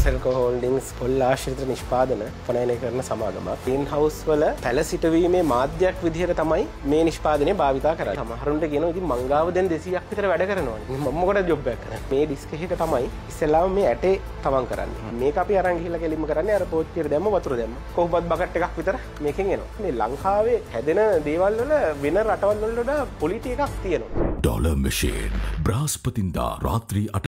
සෙල්කෝ holdings කොල්ල ආශ්‍රිත නිෂ්පාදන පනයනය කරන සමාගමක්. ග්‍රීන් හවුස් වල පැල සිටවීමේ මාධ්‍යයක් විදිහට තමයි මේ නිෂ්පාදනය භාවිතා කරන්නේ. සමහරුන්ට කියනවා ඉතින් මං ගාව දැන් 200ක් විතර වැඩ කරනවා. මම මොකටද ජොබ් එකක් කරන්නේ? මේ ඩිස්ක් එකක තමයි ඉස්සෙල්ලාම මේ ඇටේ තමන් කරන්නේ. මේක අපි අරන් ගිහිල්ලා කෙලින්ම කරන්නේ අර පෝච්චියට දැම්ම වතුර දැම්ම. කොහොමවත් බකට් එකක් විතර මේකෙන් එනවා. මේ ලංකාවේ හැදෙන දේවල් වල වෙන රටවල් වල වඩා පොලිටි එකක් තියෙනවා. ඩොලර් මැෂින් බ්‍රහස්පතින්දා රාත්‍රී 8